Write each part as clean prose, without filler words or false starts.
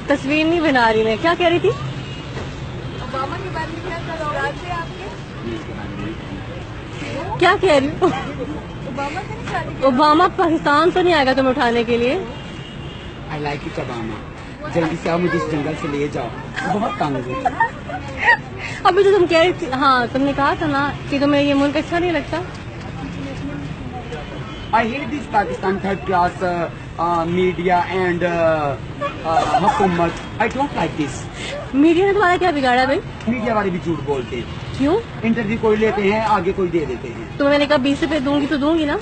تصویر نہیں بنا رہی میں. کیا کہہ رہی تھی؟ اوباما کے بارے میں کیا خیالات تھے آپ کے؟ کیا کہہ رہی ہوں؟ اوباما سے نہیں شادی کی؟ اوباما پاکستان تو نہیں آئے گا تمہیں اٹھانے کے لیے؟ I like it Obama. جلدی سے آؤ مجھے اس جنگل سے لے جاؤ, بہت تنگ ہوں. ابھی تو تم کہہ رہی تھی, ہاں تم نے کہا تھا نا کہ تمہیں یہ ملک اچھا نہیں لگتا. I hate this Pakistan third class media and حکومت. I don't like this. Media نے تمہارا کیا بگاڑا بھائی؟ میڈیا والے بھی جھوٹ بولتے ہیں. کیوں؟ انٹرویو کوئی لیتے ہیں, آگے کوئی دے دیتے ہیں. تو میں نے کہا 20 روپے دوں گی تو دوں گی نا.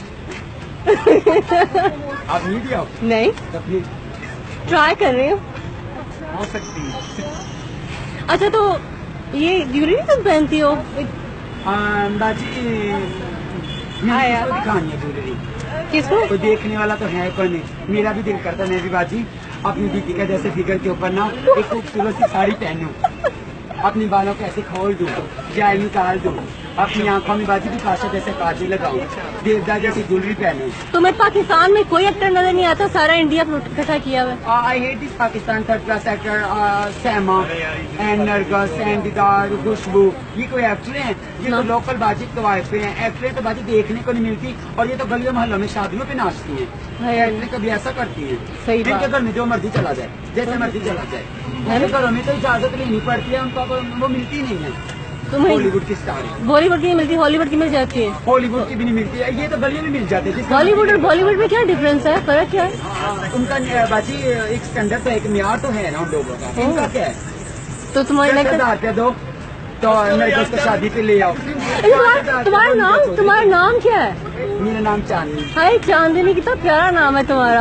آپ میڈیا ہو نہیں, تو پھر ٹرائی کر رہی ہوں. ہو سکتی ہے. اچھا تو یہ جیولری تم پہنتی ہو؟ باجی آیا. کو دکھانی ہے جیولری. کس کو؟ کوئی دیکھنے والا تو ہے کوئی نہیں. میرا بھی دل کرتا میں بھی باجی اپنی بیٹی کا جیسے فگر کے اوپر نا ایک خوبصورت سی ساڑی پہنوں, اپنے بالوں کو ایسے کھول دوں, جائے نکال دوں, اپنی آنکھوں میں باجی بھی کاشا جیسے کاجل لگاؤں, دیودا جیسی جیولری پہنوں. تمہیں پاکستان میں کوئی ایکٹر نظر نہیں آتا, سارا انڈیا اکٹھا کیا ہوا ہے. I hate this Pakistan third class actor Seema and Nargis and Deedar Khushboo. یہ کوئی ایکٹر ہیں؟ یہ تو لوکل باجی تو وائفیں ہیں. ایکٹر تو باجی دیکھنے کو نہیں ملتی, اور یہ تو گلیوں محلوں میں شادیوں پہ ناچتی ہیں. ایکٹر کبھی ایسا کرتی ہیں. صحیح ان بات. کے گھر میں جو مرضی چلا جائے, جیسے مرضی چلا جائے. ان کے گھروں میں تو اجازت لینی پڑتی ہے, ان کو وہ ملتی نہیں ہے. تمہیں ہالی ووڈ کی اسٹار ہے. بالی ووڈ کی نہیں ملتی, ہالی ووڈ کی مل جاتی ہے. ہالی ووڈ کی بھی نہیں ملتی ہے, یہ تو گلیوں میں مل جاتے ہیں. ہالی ووڈ اور بالی ووڈ میں کیا ڈفرینس ہے, فرق کیا ہے؟ ان کا باجی ایک اسٹینڈرڈ تو ایک معیار تو ہے نا ان لوگوں کا. ان کا کیا ہے؟ تو تمہارے لگتا 10,000 روپیہ دو تو نرگس کو شادی پہ لے آؤ. تمہارا نام کیا ہے؟ میرا نام چاندنی. ہائے چاندنی, کتنا پیارا نام ہے تمہارا.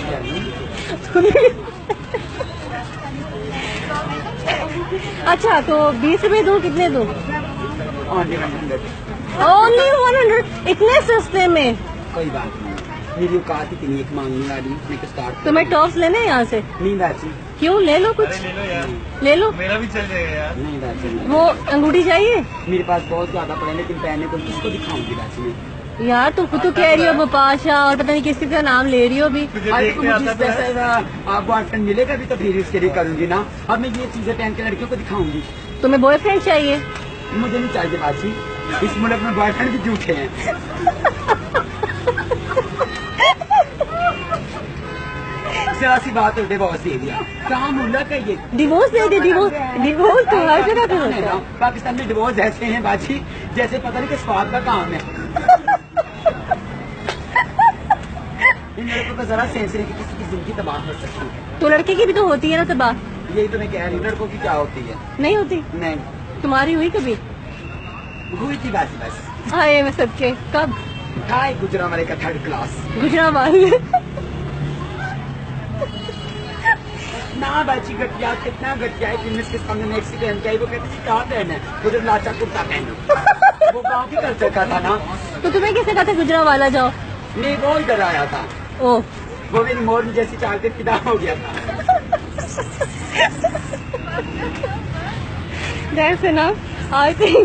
اچھا تو 20 روپے دوں, کتنے دوں؟ Only 100. اونلی 100, اتنے سستے میں؟ کوئی بات نہیں, میری اوقات اتنی ایک مانگنے والی میں کو اسٹارٹ. تمہیں ٹاپس لینے ہیں یہاں سے؟ نہیں باجی, کیوں, لے لو کچھ, لے لو. میرا بھی چل جائے گا یار. نہیں باجی, وہ انگوٹھی چاہیے میرے پاس بہت زیادہ پڑے, لیکن پہننے کو کس کو دکھاؤں گی باجی میں. یار. تم خود تو کہہ رہی ہو بپاشا, اور پتہ نہیں کس کس کا نام لے رہی ہو ابھی. تجھے دیکھنے آتا تو ہے. بوائے فرینڈ ملے گا بھی تو پھر اس کے لیے کروں گی نا. اب میں یہ چیزیں پہن کے لڑکیوں کو دکھاؤں گی. تمہیں بوائے فرینڈ چاہیے؟ مجھے نہیں چاہیے باجی, اس ملک میں بوائے فرینڈ بھی جھوٹے ہیں. ذرا سی بات ہو ڈیوورس دے دیا, کہاں ملک ہے یہ؟ ڈیوورس دے دے, ڈیوورس تو ہر جگہ پہ ہوتا ہے. پاکستان میں ڈیوورس ایسے ہیں باجی جیسے پتہ نہیں کس بات کا کام ہے. ان لڑکوں کا ذرا سینس ہے کہ کسی کی زندگی تباہ ہو سکتی ہے. تو لڑکے کی بھی تو ہوتی ہے نا تباہ. یہی تو میں کہہ رہی ہوں, لڑکوں کی کیا ہوتی ہے. نہیں ہوتی. نہیں تمہاری ہوئی کبھی؟ ہوئی تھی باجی بس. ہائے میں سب کے. کب؟ ہائے گجرا والے کا تھرڈ کلاس. گجرات نہ باجی گٹیا, کتنا گٹیا ہے کہ اس کے سامنے میکسی پہن کے آئی, وہ کہتے کیا پہنا ہے, مجھے لاچا کرتا پہنو. وہ گاؤں کی کلچر کا تھا نا. تو تمہیں کس نے کہا تھا گجرا والا جاؤ؟ نہیں وہ ادھر آیا تھا, او وہ میری مور جیسی چال کے فدا ہو گیا تھا. That's enough, I think.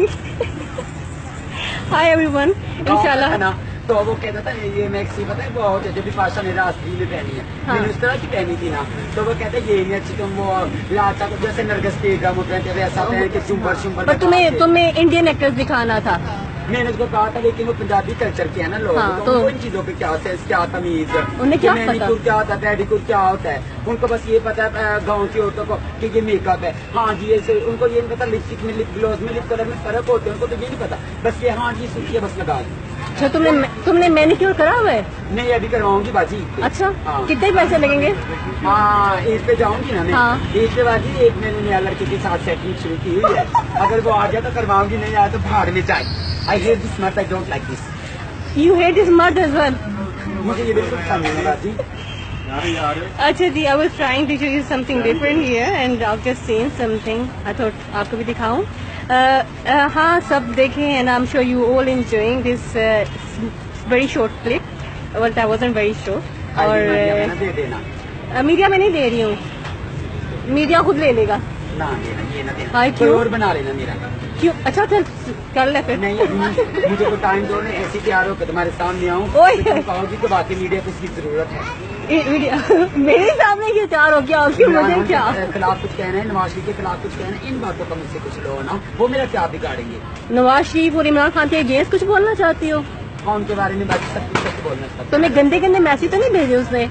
Hi everyone. انشاءاللہ. تو وہ کہتا تھا یہ میکسی پتہ ہے وہ جو بھی پاشا نے راستی میں پہنی ہے, میں نے اس طرح کی پہنی تھی نا. تو وہ کہتا ہے یہ نہیں اچھی, تم وہ لاچا کو جیسے نرگس بیگم پہنتے ویسا پہن کے چمبر شمبر. پر تمہیں انڈین ایکٹرز دکھانا تھا. میں نے اس کو کہا تھا لیکن وہ پنجابی کلچر کے ہے نا لوگ, تو ان چیزوں پہ کیا سینس, کیا تمیز, مینیکیور کیا ہوتا ہے, پیڈیکیور کیا ہوتا ہے. ان کو بس یہ پتا ہے گاؤں کی عورتوں کو کہ یہ میک اپ ہے. ہاں جی ایسے ان کو یہ نہیں پتا لپسٹک میں, لپ گلوز میں, لپ کلر میں فرق ہوتے ہیں, ان کو تو یہ نہیں پتا. بس یہ ہاں جی سوچی ہے بس لگا دی. اچھا تم نے مینیکیور کرا ہوا ہے؟ نہیں ابھی کرواؤں گی باجی. اچھا کتنے پیسے لگیں گے؟ ہاں عید پہ جاؤں گی نا میں. عید پہ باجی ایک میں نے نیا لڑکے کے ساتھ سیٹنگ شروع کی ہوئی ہے, اگر وہ آ جائے تو کرواؤں گی, نہیں آیا تو بھاڑ میں جائے. I hate this mud, I don't like this. You hate this mud as well? مجھے یہ بالکل پسند نہیں ہے باجی. اچھا جی, I was trying to show you something different here and I've just seen something. I thought آپ کو بھی دکھاؤں. ہاں سب دیکھیں and I'm sure you all enjoying this very short clip. Well, that wasn't very short. اور media میں نہیں دے رہی ہوں, میڈیا خود لے لے گا. نہ دینا, یہ نہ دینا, ہائے کوئی کیوں؟ اور بنا لینا میرا. کیوں؟ اچھا چل کر لے پھر. نہیں مجھے کو ٹائم دو, میں ایسی تیار ہو کہ تمہارے سامنے آؤں, کہو گی تو باقی میڈیا کو اس کی ضرورت ہے. میرے سامنے یہ تیار ہو گیا مجھے کیا خلاف کچھ کہنا ہے، نواز شریف کے خلاف کچھ کہنا ہے، ان باتوں کا مجھ سے کچھ لو نا، وہ میرا کیا بگاڑیں گے؟ نواز شریف اور عمران خان کے اگینسٹ کچھ بولنا چاہتی ہو؟ ہاں ان کے بارے میں باقی سب کچھ سچ بولنا چاہتا تو میں گندے گندے میسج تو نہیں بھیجے اس نے؟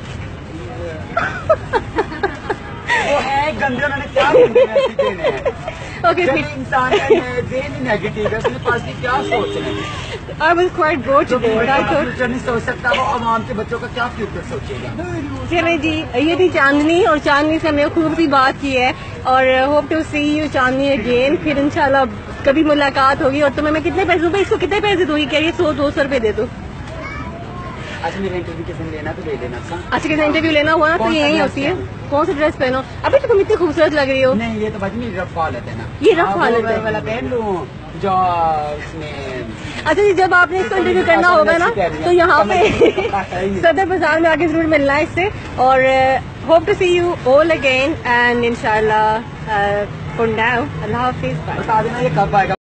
وہ ہے گندے، انہوں نے کیا گندے میسج دینے ہیں؟ Okay, جب انسان کا ذہن ہی نیگیٹو ہے، اس کے پاس کیا سوچ رہے ہیں؟ I was quite bored today. Future نہیں سوچ سکتا، وہ عوام کے بچوں کا کیا فیوچر سوچے گا؟ چلے جی، یہ تھی چاندنی، اور چاندنی سے ہم نے خوب سی بات کی ہے، اور hope to see you Chandni again. پھر انشاءاللہ کبھی ملاقات ہوگی. اور تمہیں میں کتنے پیسے دوں گی؟ اس کو کتنے پیسے دوں گی؟ کہہ رہی ہے 100-200 روپے دے دو. اچھا میرا انٹرویو کسی نے لینا تو دے دینا. اچھا کسی انٹرویو لینا ہوا نا تو یہی ہوتی ہے. کون سی ڈریس پہنو؟ ابھی تو تم اتنی خوبصورت لگ رہی ہو. نہیں یہ تو بھائی میری رف حالت ہے نا. یہ رف حالت والا پہن لوں جو اس میں. اچھا جی، جب آپ نے اس کو انٹرویو کرنا ہوگا نا تو یہاں پہ صدر بازار میں آگے ضرور ملنا ہے اس سے. اور hope to see you all again and انشاءاللہ فار ناؤ اللہ حافظ. بتا دینا یہ کب آئے گا.